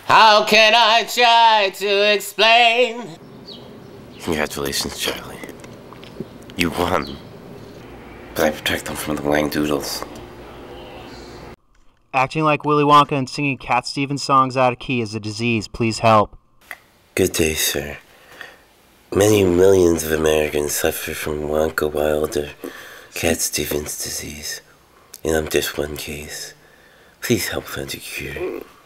How can I try to explain? Congratulations, Charlie. You won. But I protect them from the Whangdoodles. Acting like Willy Wonka and singing Cat Stevens songs out of key is a disease. Please help. Good day, sir. Many millions of Americans suffer from Wonka Wilder Cat Stevens disease. And I'm just one case. Please help find a cure.